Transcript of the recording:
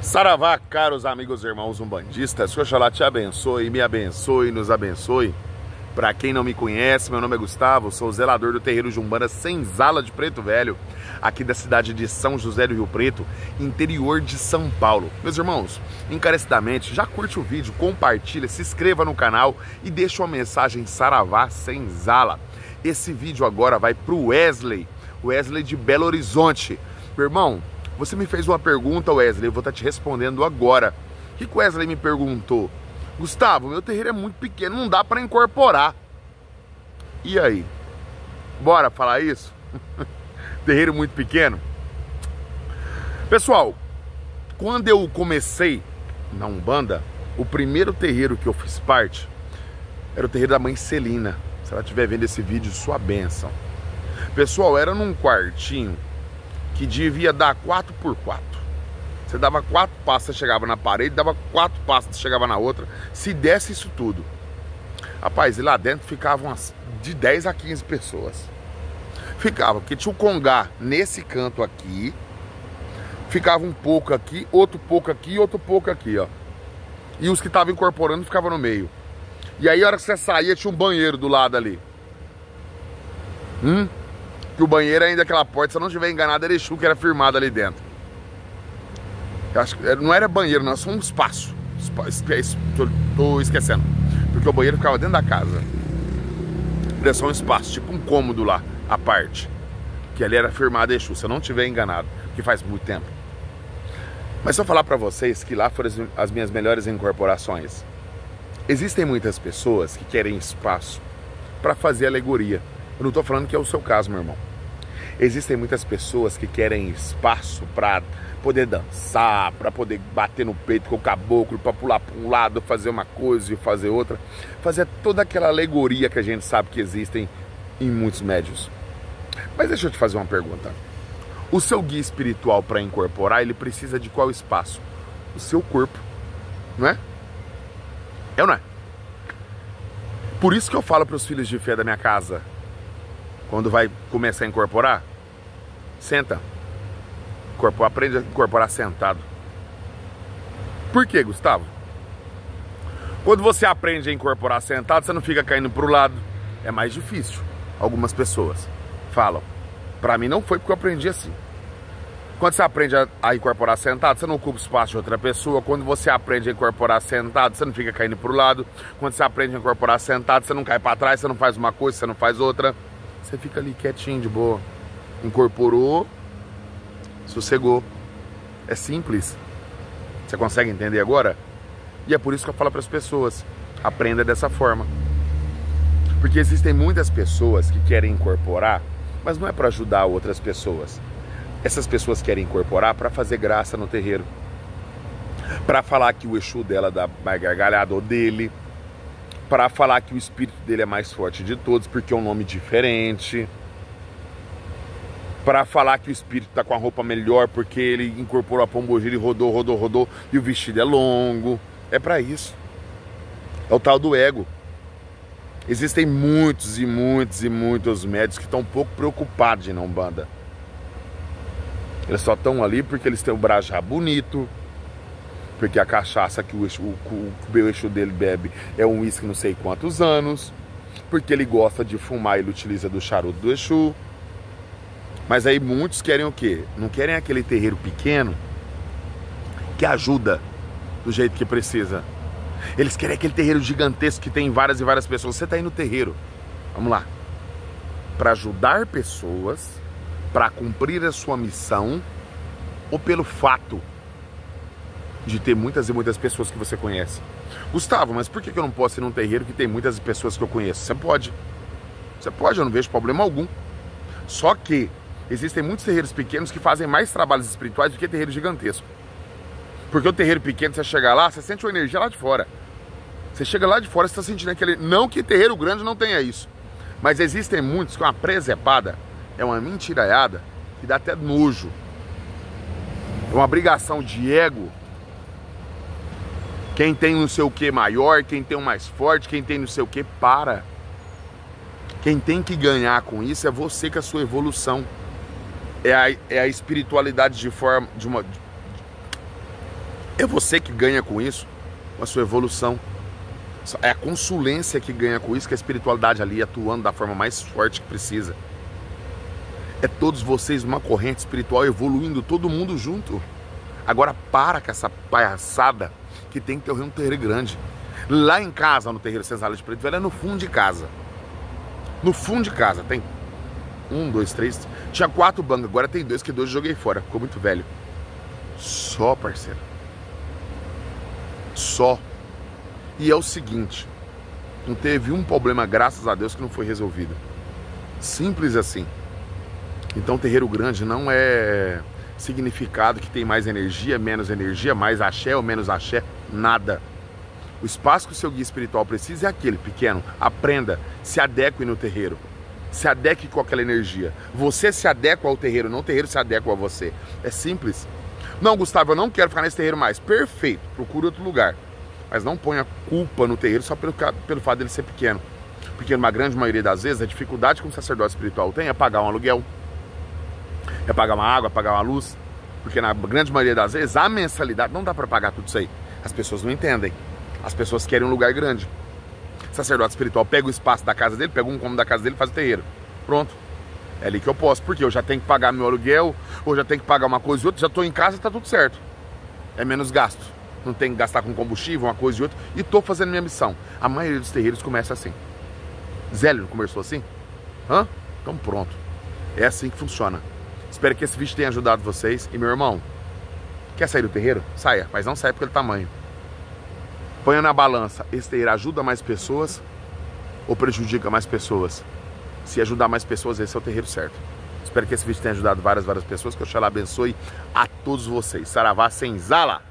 Saravá, caros amigos e irmãos umbandistas, que Oxalá te abençoe, me abençoe, nos abençoe. Para quem não me conhece, meu nome é Gustavo, sou o zelador do terreiro de Umbanda Senzala de Preto Velho, aqui da cidade de São José do Rio Preto, interior de São Paulo. Meus irmãos, encarecidamente, já curte o vídeo, compartilha, se inscreva no canal e deixa uma mensagem Saravá Senzala. Esse vídeo agora vai para o Wesley de Belo Horizonte. Meu irmão, você me fez uma pergunta, Wesley, eu vou estar te respondendo agora. O que o Wesley me perguntou? Gustavo, meu terreiro é muito pequeno, não dá para incorporar. E aí? Bora falar isso? Terreiro muito pequeno? Pessoal, quando eu comecei na Umbanda, o primeiro terreiro que eu fiz parte era o terreiro da Mãe Celina. Se ela estiver vendo esse vídeo, sua bênção. Pessoal, era num quartinho que devia dar 4x4. Você dava 4 passos, você chegava na parede, dava 4 passos, você chegava na outra. Se desse isso tudo, rapaz, e lá dentro ficavam de 10 a 15 pessoas. Ficava, porque tinha o congá nesse canto aqui, ficava um pouco aqui, outro pouco aqui, outro pouco aqui, ó. E os que estavam incorporando ficavam no meio. E aí, a hora que você saía, tinha um banheiro do lado ali. Que o banheiro ainda, aquela porta, se eu não estiver enganado, era Exu que era firmado ali dentro. Eu acho que não era banheiro, não, só um espaço. Tô esquecendo. Porque o banheiro ficava dentro da casa. Era só um espaço, tipo um cômodo lá, à parte. Que ali era firmado Exu, se eu não estiver enganado, que faz muito tempo. Mas se eu falar pra vocês que lá foram as minhas melhores incorporações. Existem muitas pessoas que querem espaço para fazer alegoria. Eu não tô falando que é o seu caso, meu irmão. Existem muitas pessoas que querem espaço para poder dançar, para poder bater no peito com o caboclo, para pular para um lado, fazer uma coisa e fazer outra. Fazer toda aquela alegoria que a gente sabe que existem em muitos médios. Mas deixa eu te fazer uma pergunta. O seu guia espiritual para incorporar, ele precisa de qual espaço? O seu corpo, não é? É ou não é? Por isso que eu falo para os filhos de fé da minha casa, quando vai começar a incorporar, senta. Aprende a incorporar sentado. Por quê, Gustavo? Quando você aprende a incorporar sentado, você não fica caindo para o lado. É mais difícil. Algumas pessoas falam. Para mim não foi porque eu aprendi assim. Quando você aprende a incorporar sentado, você não ocupa o espaço de outra pessoa. Quando você aprende a incorporar sentado, você não fica caindo para o lado. Quando você aprende a incorporar sentado, você não cai para trás, você não faz uma coisa, você não faz outra. Você fica ali quietinho, de boa. Incorporou, sossegou. É simples. Você consegue entender agora? E é por isso que eu falo para as pessoas, aprenda dessa forma. Porque existem muitas pessoas que querem incorporar, mas não é para ajudar outras pessoas. Essas pessoas querem incorporar para fazer graça no terreiro. Para falar que o Exu dela dá mais gargalhada ou dele. Para falar que o espírito dele é mais forte de todos, porque é um nome diferente. Para falar que o espírito está com a roupa melhor, porque ele incorporou a pombogira e rodou, e o vestido é longo. É para isso. É o tal do ego. Existem muitos médios que estão um pouco preocupados em Umbanda. Eles só estão ali porque eles têm o brajá bonito, porque a cachaça que o Exu dele bebe é um uísque não sei quantos anos, porque ele gosta de fumar e ele utiliza do charuto do Exu. Mas aí muitos querem o quê? Não querem aquele terreiro pequeno que ajuda do jeito que precisa. Eles querem aquele terreiro gigantesco que tem várias e várias pessoas. Você está aí no terreiro, vamos lá, para ajudar pessoas, para cumprir a sua missão, ou pelo fato de ter muitas e muitas pessoas que você conhece? Gustavo, mas por que eu não posso ir num terreiro que tem muitas pessoas que eu conheço? Você pode, eu não vejo problema algum. Só que existem muitos terreiros pequenos que fazem mais trabalhos espirituais do que terreiro gigantesco. Porque o terreiro pequeno, você chega lá, você sente uma energia lá de fora. Você chega lá de fora, você está sentindo aquele... Não que terreiro grande não tenha isso, mas existem muitos que uma presepada é uma mentiraiada que dá até nojo. É uma brigação de ego. Quem tem não sei o que maior, quem tem o mais forte, quem tem não sei o que, para. Quem tem que ganhar com isso é você com a sua evolução. É a espiritualidade de forma... É você que ganha com isso, com a sua evolução. É a consulência que ganha com isso, que a espiritualidade ali atuando da forma mais forte que precisa. É todos vocês uma corrente espiritual evoluindo, todo mundo junto. Agora para com essa palhaçada que tem que ter um terreiro grande. Lá em casa, no terreiro Senzala de Preto Velho, é no fundo de casa. No fundo de casa tem 1, 2, 3. Tinha 4 bancos, agora tem 2, que 2 eu joguei fora, ficou muito velho. Só, parceiro. Só. E é o seguinte, não teve um problema, graças a Deus, que não foi resolvido. Simples assim. Então terreiro grande não é significado que tem mais energia, mais axé ou menos axé, nada. O espaço que o seu guia espiritual precisa é aquele, pequeno. Aprenda, se adeque no terreiro. Se adeque com aquela energia. Você se adequa ao terreiro, não o terreiro se adequa a você. É simples. Não, Gustavo, eu não quero ficar nesse terreiro mais. Perfeito, procure outro lugar. Mas não ponha culpa no terreiro só pelo fato dele ser pequeno. Porque na grande maioria das vezes, a dificuldade que um sacerdote espiritual tem é pagar um aluguel, é pagar uma água, pagar uma luz. Porque na grande maioria das vezes, a mensalidade não dá para pagar tudo isso aí. As pessoas não entendem. As pessoas querem um lugar grande. O sacerdote espiritual pega o espaço da casa dele, pega um cômodo da casa dele e faz o terreiro. Pronto. É ali que eu posso. Porque eu já tenho que pagar meu aluguel, ou já tenho que pagar uma coisa e outra, já estou em casa e tá tudo certo. É menos gasto. Não tem que gastar com combustível, uma coisa e outra. E estou fazendo minha missão. A maioria dos terreiros começa assim. Zélio não começou assim? Hã? Então pronto. É assim que funciona. Espero que esse vídeo tenha ajudado vocês. E meu irmão, quer sair do terreiro? Saia, mas não saia pelo tamanho. Ponha na balança, esse terreiro ajuda mais pessoas ou prejudica mais pessoas? Se ajudar mais pessoas, esse é o terreiro certo. Espero que esse vídeo tenha ajudado várias pessoas. Que o Oxalá abençoe a todos vocês. Saravá Senzala!